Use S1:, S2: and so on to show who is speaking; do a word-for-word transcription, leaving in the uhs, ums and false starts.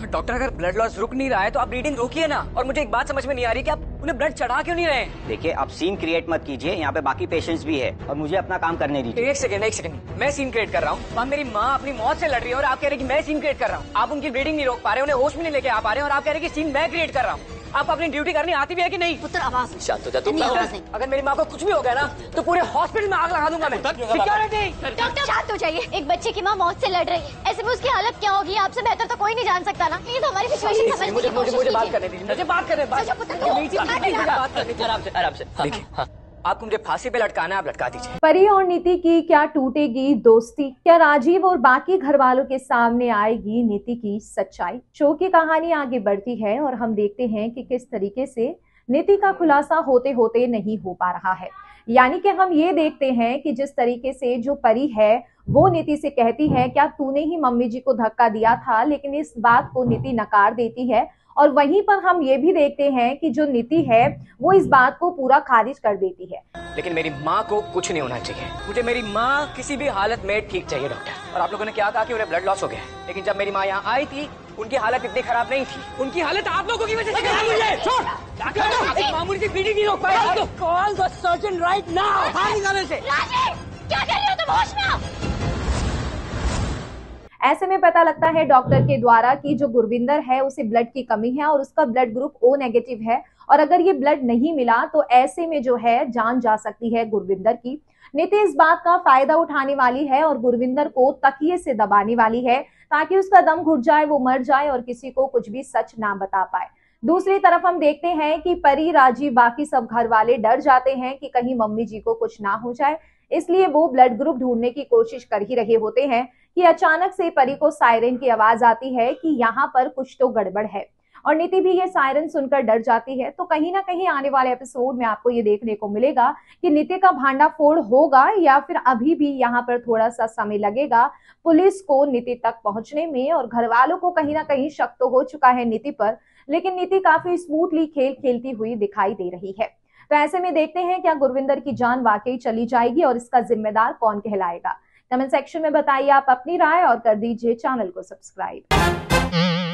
S1: Doctor अगर blood loss रुक नहीं रहा है तो आप ब्लीडिंग रोकिए ना। और मुझे एक बात समझ में नहीं आ रही कि आप उन्हें ब्लड चढ़ा क्यों नहीं रहे?
S2: देखिए आप सीन क्रिएट मत कीजिए, यहाँ पे बाकी पेशेंट्स भी है और मुझे अपना काम करने दीजिए।
S1: एक सेकंड एक सेकंड, मैं सीन क्रिएट कर रहा हूँ। वहाँ मेरी माँ अपनी मौत से लड़ रही है और आप कह रहे हैं कि मैं सीन क्रिएट कर रहा हूँ। आप उनकी ब्लीडिंग नहीं रोक पा रहे, उन्हें होश में नहीं लेके आ पा रहे और आप कह रहे हैं कि सीन मैं क्रिएट कर रहा हूँ। आपको अपनी ड्यूटी करनी आती भी है कि नहीं?
S3: पुत्र आवाज
S1: शांत हो जा तुम। अगर मेरी माँ को कुछ भी हो गया ना तो पूरे हॉस्पिटल में आग लगा दूंगा मैं। सिक्योरिटी
S3: डॉक्टर शांत हो जाइए। एक बच्चे की माँ मौत से लड़ रही है, ऐसे में उसकी हालत क्या होगी आपसे बेहतर तो कोई नहीं जान सकता ना। प्लीज हमारी सिचुएशन समझने की कोशिश
S1: मुझे बात करने दीजिए, मुझे बात करने आराम से। देखिए आपको मुझे फांसी पे लटकाना है, आप लटका दीजिए।
S4: परी और नीति की क्या टूटेगी दोस्ती? क्या राजीव और बाकी घर वालों के सामने आएगी नीति की सच्चाई? शो की कहानी आगे बढ़ती है और हम देखते हैं कि किस तरीके से नीति का खुलासा होते होते नहीं हो पा रहा है। यानी कि हम ये देखते हैं कि जिस तरीके से जो परी है वो नीति से कहती है क्या तूने ही मम्मी जी को धक्का दिया था, लेकिन इस बात को नीति नकार देती है। और वहीं पर हम ये भी देखते हैं कि जो नीति है वो इस बात को पूरा खारिज कर देती है।
S1: लेकिन मेरी माँ को कुछ नहीं होना चाहिए, मुझे मेरी माँ किसी भी हालत में ठीक चाहिए डॉक्टर। और आप लोगों ने क्या कहा कि उन्हें ब्लड लॉस हो गया है, लेकिन जब मेरी माँ यहाँ आई थी उनकी हालत इतनी खराब नहीं थी। उनकी हालत आप लोगों की वजह से खराब हुई है। मामूली सी ब्लीडिंग नहीं रोक पाए। Call the surgeon right now. बाहर निकालने से।
S3: क्या कर रहे हो तुम? होश में आओ।
S4: ऐसे में पता लगता है डॉक्टर के द्वारा कि जो गुरविंदर है उसे ब्लड की कमी है और उसका ब्लड ग्रुप ओ नेगेटिव है और अगर ये ब्लड नहीं मिला तो ऐसे में जो है जान जा सकती है गुरविंदर की। नीति इस बात का फायदा उठाने वाली है और गुरविंदर को तकिए से दबाने वाली है ताकि उसका दम घुट जाए, वो मर जाए और किसी को कुछ भी सच ना बता पाए। दूसरी तरफ हम देखते हैं कि परी, राजीव, बाकी सब घर वाले डर जाते हैं कि कहीं मम्मी जी को कुछ ना हो जाए, इसलिए वो ब्लड ग्रुप ढूंढने की कोशिश कर ही रहे होते हैं कि अचानक से परी को सायरन की आवाज आती है कि यहाँ पर कुछ तो गड़बड़ है और नीति भी ये सायरन सुनकर डर जाती है। तो कहीं ना कहीं आने वाले एपिसोड में आपको ये देखने को मिलेगा कि नीति का भांडाफोड़ होगा या फिर अभी भी यहाँ पर थोड़ा सा समय लगेगा पुलिस को नीति तक पहुंचने में। और घर वालों को कहीं ना कहीं शक तो हो चुका है नीति पर, लेकिन नीति काफी स्मूथली खेल खेलती हुई दिखाई दे रही है। तो ऐसे में देखते हैं क्या गुरविंदर की जान वाकई चली जाएगी और इसका जिम्मेदार कौन कहलाएगा। कमेंट सेक्शन में बताइए आप अपनी राय और कर दीजिए चैनल को सब्सक्राइब।